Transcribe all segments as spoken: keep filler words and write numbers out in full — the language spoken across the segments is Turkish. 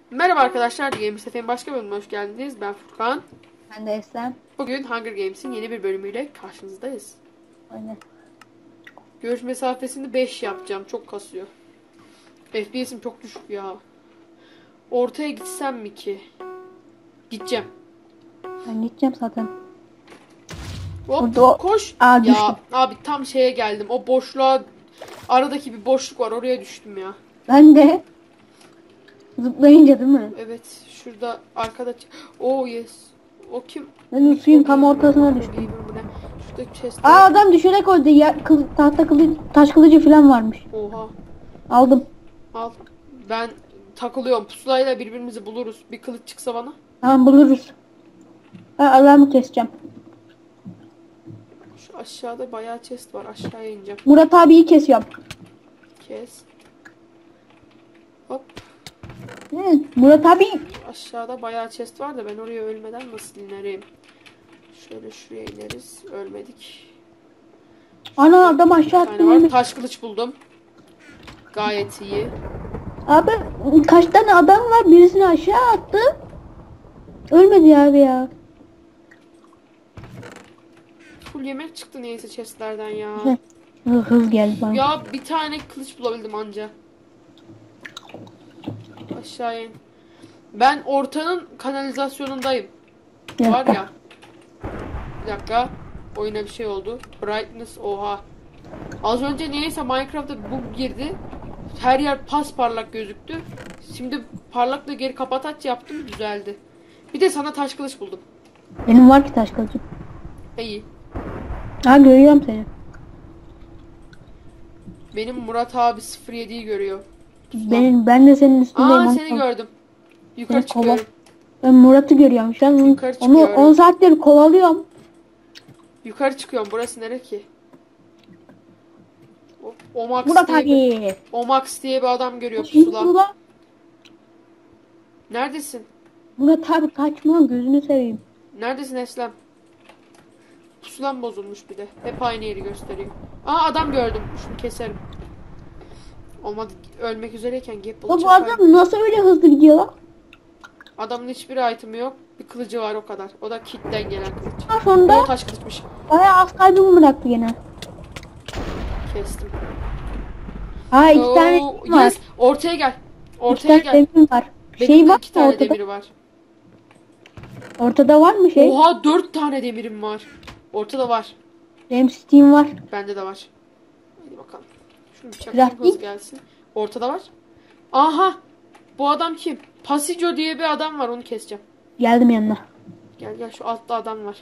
Merhaba arkadaşlar, Gamers başka bölümüne hoş geldiniz. Ben Furkan. Ben de Eslem. Bugün Hunger Games'in yeni bir bölümüyle karşınızdayız. Aynen. Görüş mesafesini beş yapacağım. Çok kasıyor. F P S'im çok düşük ya. Ortaya gitsem mi ki? Gideceğim. Ben gideceğim zaten. Hop, Burada o- koş. Aa, düştüm. Ya abi tam şeye geldim. O boşluğa, aradaki bir boşluk var. Oraya düştüm ya. Ben de zıplayınca değil mi? Evet, şurada arkada. Oh yes. O kim? Ben de suyun tam ortasına düştüm. Bu ne? Şurada chest. Aa, adam düşerek koydu. Ya, kıl, tahta kılıcı, taş kılıcı falan varmış. Oha. Aldım. Al. Ben takılıyorum. Pusulayla birbirimizi buluruz. Bir kılıç çıksa bana. Tamam, buluruz. Ben adamı keseceğim. Şu aşağıda bayağı chest var. Aşağıya ineceğim. Murat abiyi kesiyorum. Kes. Hop. Hı, Murat abi. Aşağıda bayağı chest var da ben oraya ölmeden nasıl inerim? Şöyle şuraya ineriz. Ölmedik. Ana, adam aşağı Bir attı. tane var. Yani. Taş kılıç buldum. Gayet iyi. Abi kaç tane adam var, birisini aşağı attı. Ölmedi abi ya. Full yemek çıktı neyse chestlerden ya. Hı, hız geldi bana. Ya bir tane kılıç bulabildim anca. Aşağıya in. Ben ortanın kanalizasyonundayım. Bir Var dakika. ya. Bir dakika. Oyuna bir şey oldu. Brightness oha. Az önce niyeyse Minecraft'ta bug girdi. Her yer pasparlak gözüktü. Şimdi parlaklığı geri kapataç yaptım, düzeldi. Bir de sana taş kılıç buldum. Benim var ki taş kılıcım. İyi. Ha, görüyorum seni. Benim Murat abi sıfır yediyi görüyor. Benim, ben de senin üstündeyim. Aa, Onu- seni gördüm. Yukarı Seni kova- çıkıyorum. Ben Murat'ı görüyorum şu an. Yukarı Onu çıkıyorum. on saattir kovalıyorum. Yukarı çıkıyorum. Burası nere ki? O- Omax Murat diye bir, abi. Omax diye bir adam görüyor Şimdi pusula. burada. Neredesin? Murat abi kaçma, gözünü seveyim. Neredesin Eslem? Pusulam bozulmuş bir de. Hep aynı yeri gösteriyor. Aa, adam gördüm. Şunu keserim. Olmadı, ölmek üzereyken gap Ya bulup bu adam nasıl öyle hızlı gidiyor lan? Adamın hiçbir item'i yok. Bir kılıcı var, o kadar. O da kitten gelen kılıç. Ha, O sonunda taş kılıçmış. bayağı az kaybımı bıraktı gene. Kestim. Ha, iki Oo, tane demir var. yes. Ortaya gel. İki Ortaya tane gel. demir var. Benim Şey de var iki mı tane ortada? demiri var. Ortada var mı şey? Oha, dört tane demirim var. Ortada var. Benim Steam var. Bende de var. Hadi bakalım. Şunu bir çakayım, Crafting. hız gelsin. Ortada var. Aha. Bu adam kim? Pasico diye bir adam var, onu keseceğim. Geldim yanına. Gel gel, şu altta adam var.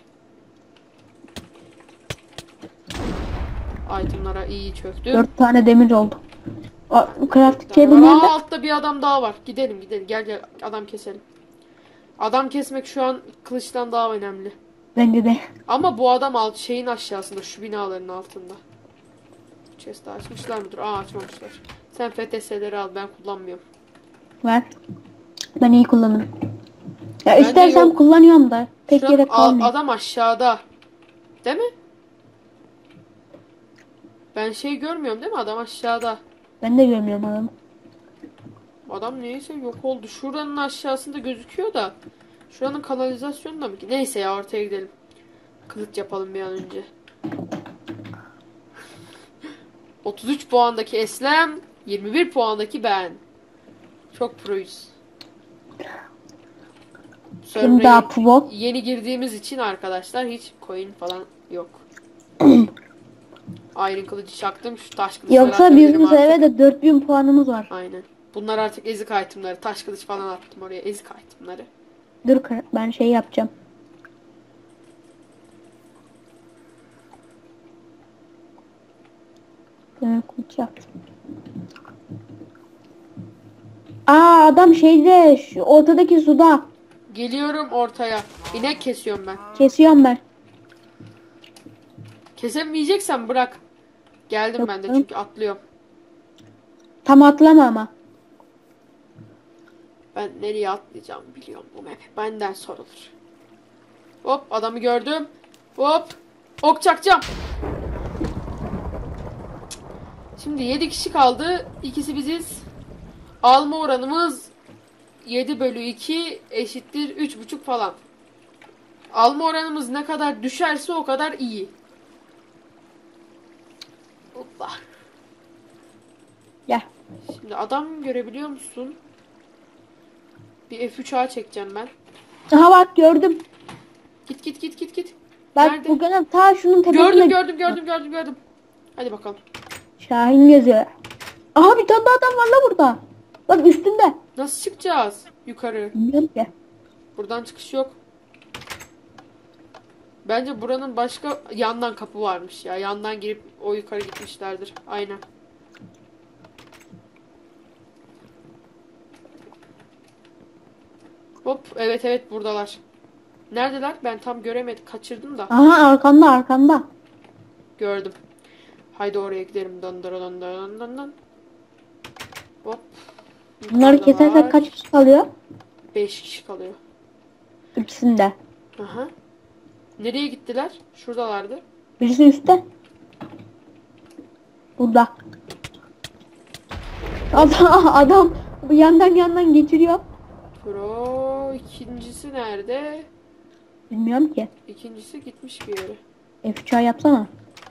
Itemlara iyi çöktü. Dört tane demir oldu. O, crafting Aa, table nerede? altta bir adam daha var. Gidelim gidelim. Gel gel, adam keselim. Adam kesmek şu an kılıçtan daha önemli. Bence de. Ama bu adam alt şeyin aşağısında, şu binaların altında. Chest'i açmışlar mıdır? Aa, açmamışlar. Sen F T S'leri al, ben kullanmıyorum. Ver. Ben iyi kullanırım. Ya Ben de istersem yok. kullanıyorum da. Pek Şu an gerek a- kalmıyor. adam aşağıda. Değil mi? Ben şey görmüyorum değil mi? Adam aşağıda. Ben de görmüyorum adamı. Adam neyse yok oldu. Şuranın aşağısında gözüküyor da. Şuranın kanalizasyonunda mı ki? Neyse ya, ortaya gidelim. Kılıç yapalım bir an önce. otuz üç puandaki Eslem, yirmi bir puandaki ben. Çok proyuz. Kim daha pro? Yeni girdiğimiz için arkadaşlar hiç coin falan yok. Iron kılıcı çaktım, şu taş kılıçları Yoksa atabilirim bizim artık. seviyede dört bin puanımız var. Aynen. Bunlar artık ezik itemları. Taş kılıç falan attım oraya, ezik itemları. Dur, ben şey yapacağım. Ben kılıç yaptım. Aa, adam şeyde, şu ortadaki suda. Geliyorum ortaya. İnek kesiyorum ben. Kesiyorum ben. Kesemeyeceksen bırak. Geldim Yok, ben de canım. çünkü atlıyorum. Tam atlama ama. Ben nereye atlayacağım biliyorum bu map. Benden sorulur. Hop, adamı gördüm. Hop. Ok çakacağım. Şimdi yedi kişi kaldı. İkisi biziz. Alma oranımız yedi bölü iki eşittir üç buçuk falan. Alma oranımız ne kadar düşerse o kadar iyi. Hoppa. Gel. Şimdi adam görebiliyor musun? Bir F üç A çekeceğim ben. Aha bak gördüm. Git git git git git. Bak Nerede? Furkan ta şunun tepesinde. Gördüm gördüm gördüm gördüm gördüm. Hadi bakalım. Şahin gözü. Aha bir tane daha adam var la burada. Bak üstünde. Nasıl çıkacağız yukarı? Bilmiyorum ki. Buradan çıkış yok. Bence buranın başka yandan kapı varmış ya. Yandan girip o yukarı gitmişlerdir. Aynen. Hop evet evet buradalar. Neredeler? Ben tam göremedim. Kaçırdım da. Aha arkanda arkanda. Gördüm. Haydi oraya gidelim. Dön dön dön dön dön dön. Hop. Bunları kesersek kaç kişi kalıyor? beş kişi kalıyor. İkisinde. Aha. Nereye gittiler? Şuradalardı. Birisi üstte. Burada. Adam, adam bu yandan yandan geçiriyor. Pro ikincisi nerede? Bilmiyorum ki. İkincisi gitmiş bir yere. F üç A yapsana.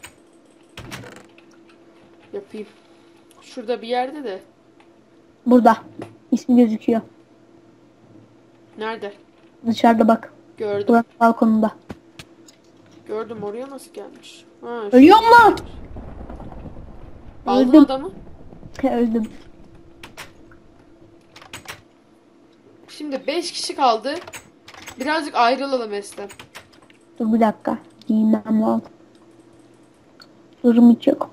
Yapayım. Şurada bir yerde de. Burada. İsmi gözüküyor. Nerede? Dışarıda bak. Gördüm. Buranın balkonunda. Gördüm oraya nasıl gelmiş? Ha, Ölüyor mu? aldın Öldüm. adamı. Öldüm. Şimdi beş kişi kaldı. Birazcık ayrılalım Eslem. Dur bir dakika. Giymem lazım. Zırhım hiç yok.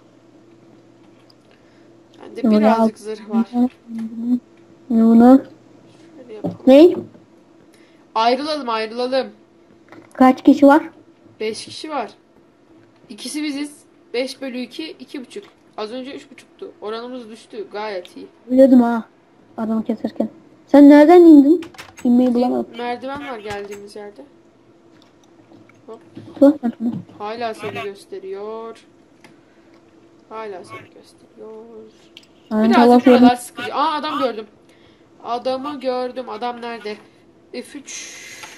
Bende Şöyle birazcık al. zırh var. Bunu. Şöyle yapalım. Ne? Ayrılalım ayrılalım. Kaç kişi var? beş kişi var. İkisi biziz. beş bölü iki, iki buçuk. Az önce üç buçuktu. Oranımız düştü. Gayet iyi. Ölüyordum ha. Adamı keserken. Sen nereden indin? İnmeyi bulamadım. Merdiven var geldiğimiz yerde. Hop. Dur. Hala seni gösteriyor. Hala seni gösteriyor. Aynen, Birazcık tamam. buralar sıkıcı. Aa adam gördüm. Adamı gördüm. Adam nerede? F üç.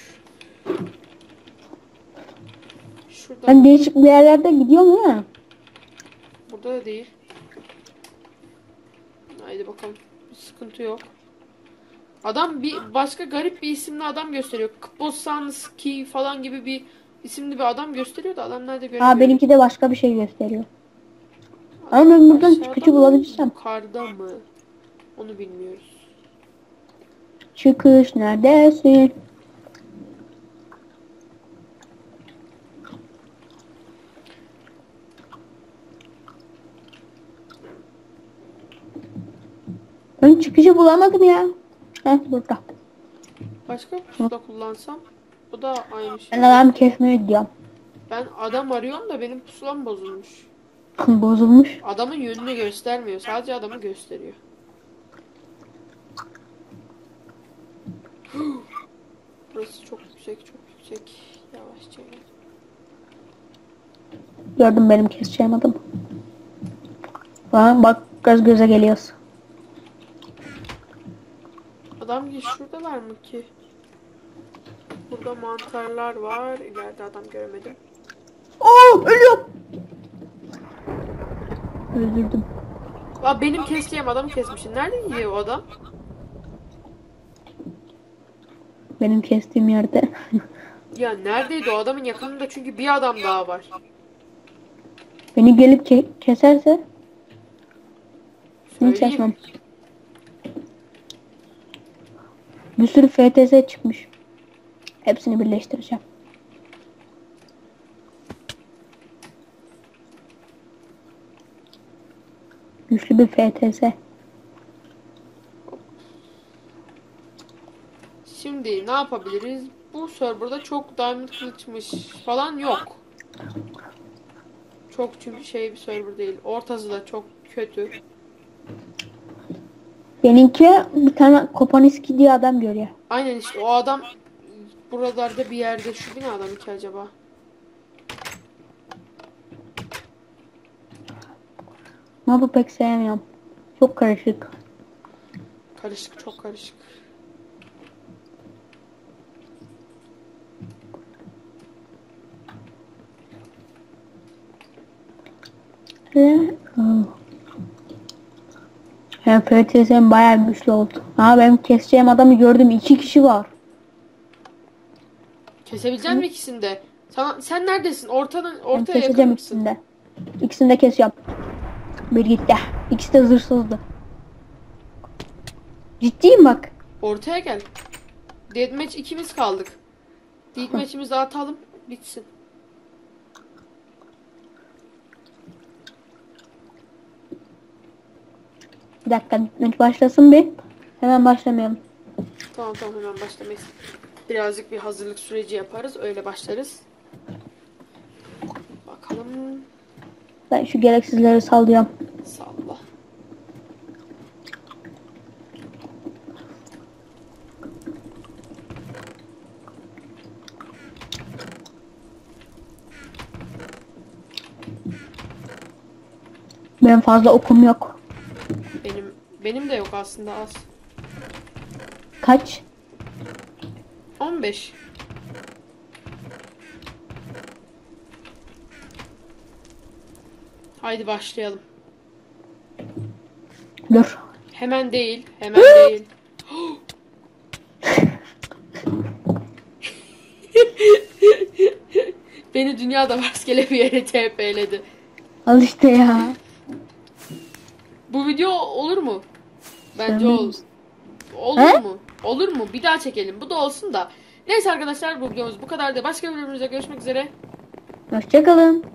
Şurada. Ben değişik bir yerlerde gidiyorum ama. Burada da değil. Haydi bakalım. Bir sıkıntı yok. Adam bir başka garip bir isimli adam gösteriyor. Kposanski falan gibi bir isimli bir adam gösteriyor da adam nerede göremiyorum. Aa benimki de başka bir şey gösteriyor. Ama ben buradan Aşağıda çıkıcı mı, bulabilirsem. yukarıda mı? Onu bilmiyoruz. Çıkış neredesin? Ben çıkıcı bulamadım ya. Heh burada. Başka pusula kullansam o da aynı şey. Ben adam kesmeye gidiyorum. Ben adam arıyorum da benim pusulam bozulmuş. Bozulmuş. Adamın yönünü göstermiyor. Sadece adamı gösteriyor. Burası çok yüksek, çok yüksek. Yavaşça gel. Gördüm benim keseceğim adamı. Bak, bak göz göze geliyoruz. Adam ki şuradalar mı ki? Burada mantarlar var. İleride adam göremedim. Oo ölüyorum. Öldürdüm. Aa, benim keseceğim adamı kesmişim. Nerede yiyor o adam? Benim kestiğim yerde. Ya neredeydi o adamın yakınında çünkü bir adam daha var. Beni gelip ke keserse hiç Söyleyeyim. açmam. Bir sürü F T S çıkmış. Hepsini birleştireceğim. Güçlü bir F T S. Şimdi ne yapabiliriz? Bu serverda çok diamond kılıçmış falan yok. Çok çünkü şey bir server değil. Ortası da çok kötü. Benimki bir tane Kopaniski diye adam görüyor. Aynen işte o adam buralarda bir yerde. Şu binada mı ki acaba? Map'ı pek sevmiyorum. Çok karışık. Karışık, çok karışık. Ve... Oh. Yani F T S'nin bayağı güçlü oldu. Ha benim keseceğim adamı gördüm. İki kişi var. Kesebilecek misin ikisini de? Sana, sen neredesin? Ortadan, Ben ortaya yakın keseceğim mısın? ikisini de. İkisini de keseceğim. Bir gitti. İkisi de zırhsızdı. Ciddiyim bak. Ortaya gel. Deathmatch ikimiz kaldık. Deathmatch'imizi atalım. Bitsin. Bir dakika başlasın bir. Hemen başlamayalım. Tamam tamam hemen başlamayız. Birazcık bir hazırlık süreci yaparız. Öyle başlarız. Bakalım. Ben şu gereksizleri sallıyorum. Salla. Benim fazla okum yok. Benim benim de yok aslında az. Kaç? on beş. Haydi başlayalım. Dur. Hemen değil, hemen değil. Beni dünyada rastgele bir yere T P'ledi. Al işte ya. Bu video olur mu? Bence Sen ol. bilirsin. Olur He? mu? Olur mu? Bir daha çekelim. Bu da olsun da. Neyse arkadaşlar bu videomuz bu kadar da. Başka bir bölümümüzde görüşmek üzere. Hoşçakalın.